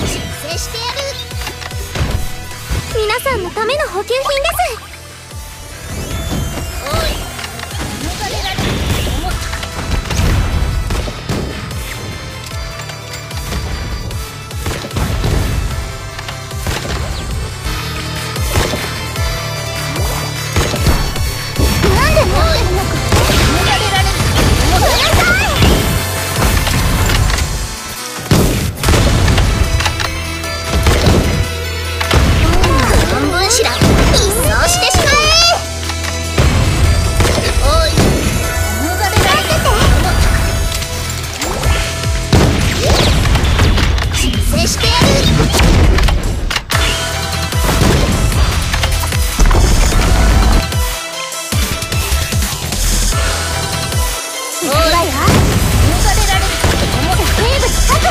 制してやる。皆さんのための補給品です。おい、逃れられると思ったか。なんで持ってるのか。逃れられると思ったか。半分しら一掃してしまえ。おい、逃れられると思ったか。修正してやる。おい、逃れられると思った生物確保。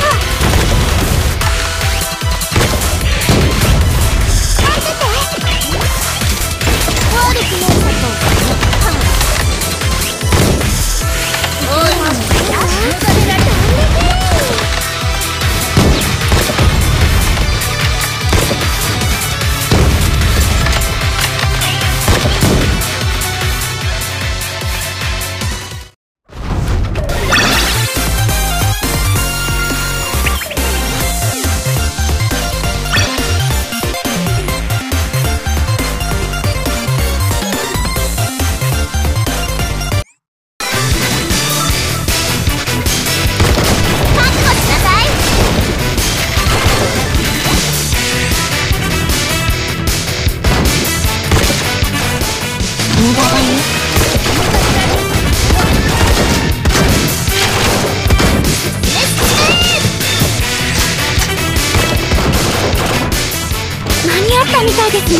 間に合ったみたいですね。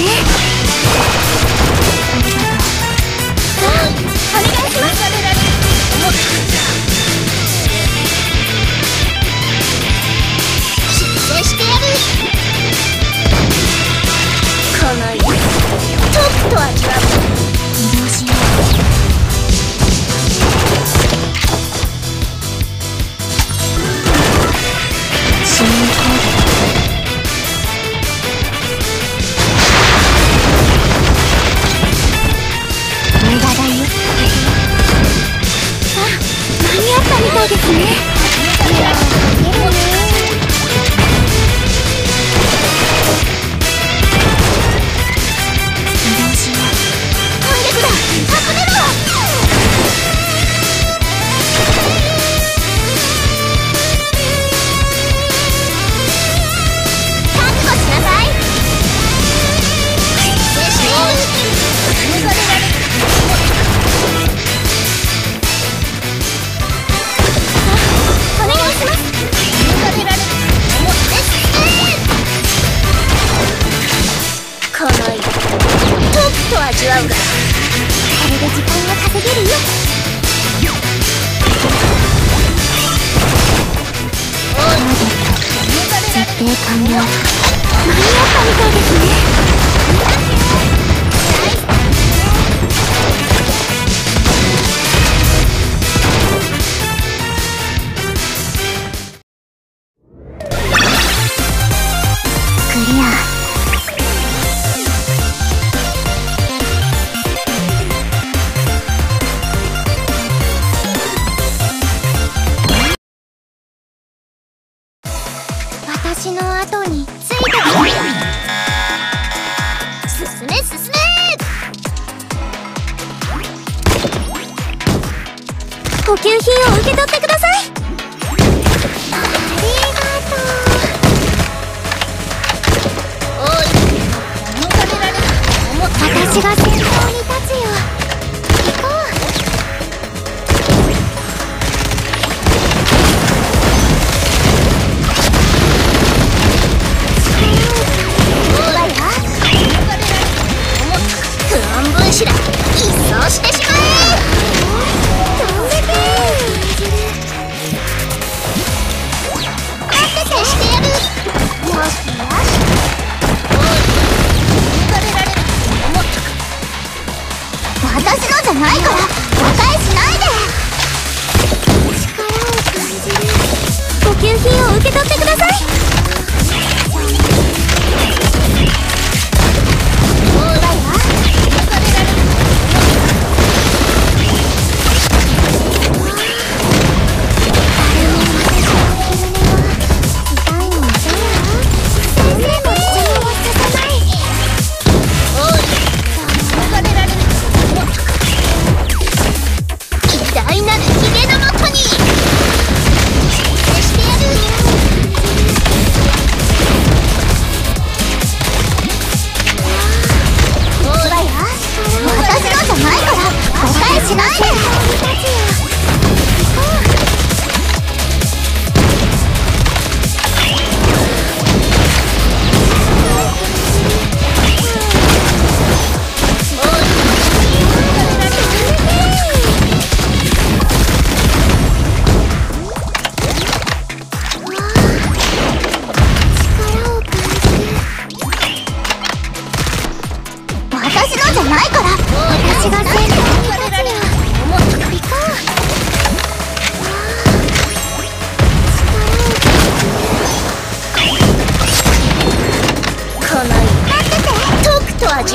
お願いします。修正してやる。この色ちょっと味わう。移動しよう。市民コード無駄だよ。あ、間に合ったみたいですね。いや味わうが、これで時間が稼げるよ。おい、設定完了。間に合ったみたいですね。クリア。私の後についてきて。進め進め。補給品を受け取ってください。ありがとう。おい、逃れられると思った。私が先頭に立つよ。行こう。半分しら一掃してしまえ。飛んでけ。待っててしてやる。よしよし。おい、逃れられると思ったか。私のじゃないから誤解しないで。力を感じる。補給品を受け取ってください。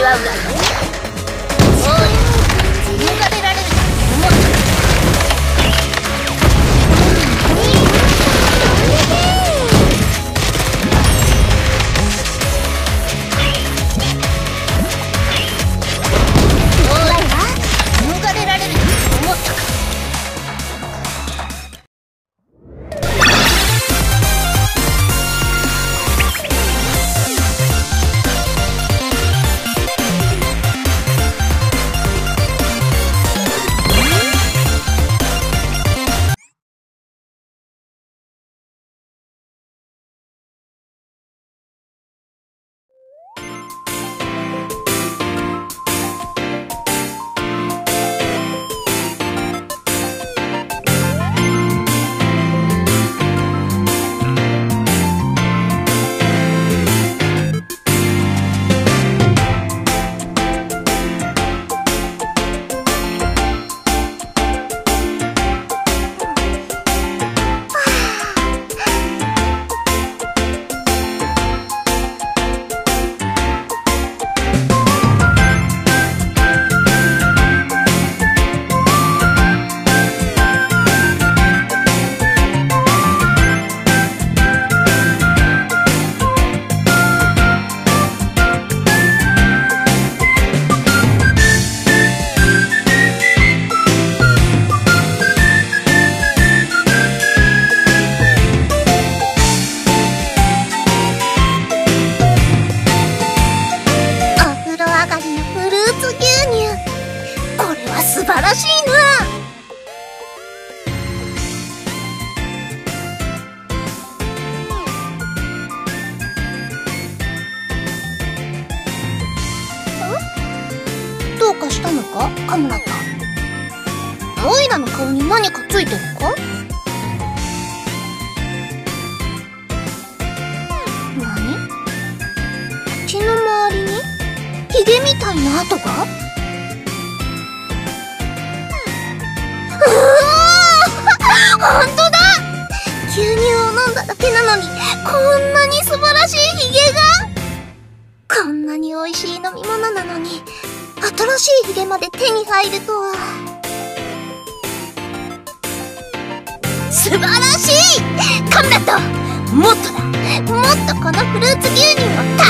味わうがいい。おい、抜かれられると思ったか。素晴らしいな。どうかしたのか、カムラタ。オイラの顔に何かついてるか？何？口の周りにヒゲみたいな跡が？ほんとだ！牛乳を飲んだだけなのに、こんなに素晴らしいヒゲが！こんなに美味しい飲み物なのに、新しいヒゲまで手に入るとは。素晴らしい！カムラット！もっとだ！もっとこのフルーツ牛乳を